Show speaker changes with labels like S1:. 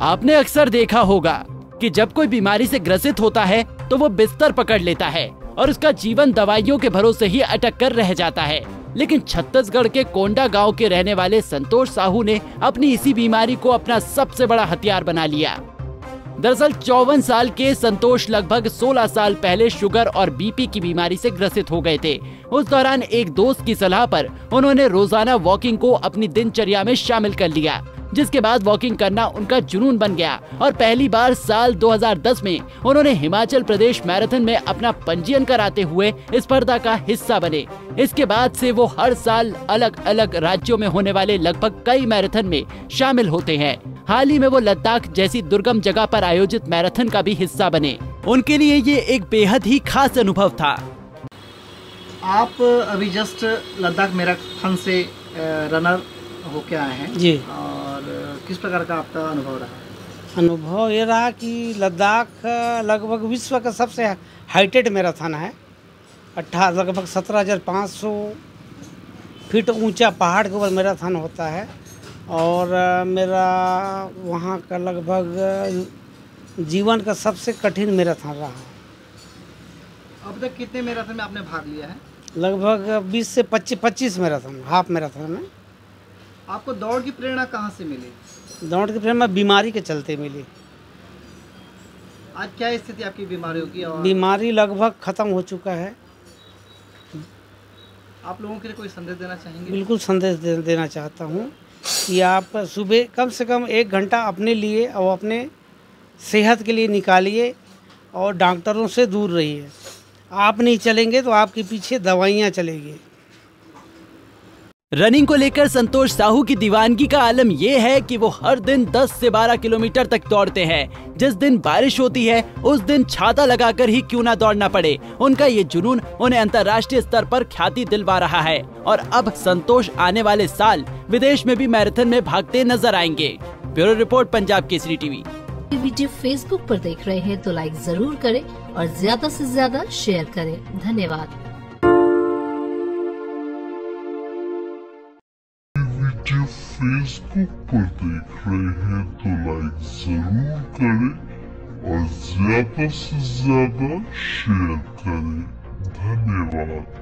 S1: आपने अक्सर देखा होगा कि जब कोई बीमारी से ग्रसित होता है तो वो बिस्तर पकड़ लेता है और उसका जीवन दवाइयों के भरोसे ही अटक कर रह जाता है। लेकिन छत्तीसगढ़ के कोंडा गांव के रहने वाले संतोष साहू ने अपनी इसी बीमारी को अपना सबसे बड़ा हथियार बना लिया। दरअसल 54 साल के संतोष लगभग 16 साल पहले शुगर और बीपी की बीमारी से ग्रसित हो गए थे। उस दौरान एक दोस्त की सलाह पर उन्होंने रोजाना वॉकिंग को अपनी दिनचर्या में शामिल कर लिया, जिसके बाद वॉकिंग करना उनका जुनून बन गया और पहली बार साल 2010 में उन्होंने हिमाचल प्रदेश मैराथन में अपना पंजीयन कराते हुए स्पर्धा का हिस्सा बने। इसके बाद से वो हर साल अलग अलग राज्यों में होने वाले लगभग कई मैराथन में शामिल होते हैं। हाल ही में वो लद्दाख जैसी दुर्गम जगह पर आयोजित मैराथन का भी हिस्सा बने। उनके लिए ये एक बेहद ही खास अनुभव था।
S2: आप अभी जस्ट लद्दाख मैराथन से रनर होके आए हैं
S3: जी,
S2: और किस प्रकार का आपका अनुभव रहा?
S3: अनुभव ये रहा कि लद्दाख लगभग विश्व का सबसे हाइटेड मैराथन है। लगभग 17,500 फीट ऊंचा पहाड़ के ऊपर मैराथन होता है और मेरा वहाँ का लगभग जीवन का सबसे कठिन मैराथन रहा।
S2: अब तक कितने मैराथन में आपने भाग लिया है?
S3: लगभग 20 से 25 मैराथन, हाफ मैराथन में।
S2: आपको दौड़ की प्रेरणा कहाँ से मिली?
S3: दौड़ की प्रेरणा बीमारी के चलते मिली।
S2: आज क्या स्थिति आपकी बीमारियों की? और
S3: बीमारी लगभग ख़त्म हो चुका है।
S2: आप लोगों के लिए कोई संदेश देना चाहेंगे?
S3: बिल्कुल संदेश देना चाहता हूँ कि आप सुबह कम से कम 1 घंटा अपने लिए और अपने सेहत के लिए निकालिए और डॉक्टरों से दूर रहिए। आप नहीं चलेंगे तो आपके पीछे दवाइयाँ चलेगी।
S1: रनिंग को लेकर संतोष साहू की दीवानगी का आलम ये है कि वो हर दिन 10 से 12 किलोमीटर तक दौड़ते हैं। जिस दिन बारिश होती है उस दिन छाता लगाकर ही क्यों ना दौड़ना पड़े। उनका ये जुनून उन्हें अंतर्राष्ट्रीय स्तर पर ख्याति दिलवा रहा है और अब संतोष आने वाले साल विदेश में भी मैराथन में भागते नजर आएंगे। Bureau report, Punjab Kesari TV.
S4: Video Facebook पर देख रहे हैं तो लाइक जरूर करें और ज्यादा से ज्यादा शेयर करें। धन्यवाद।
S5: वीडियो फेसबुक पर देख रहे हैं तो लाइक जरूर करें और ज्यादा से ज्यादा शेयर करें। धन्यवाद।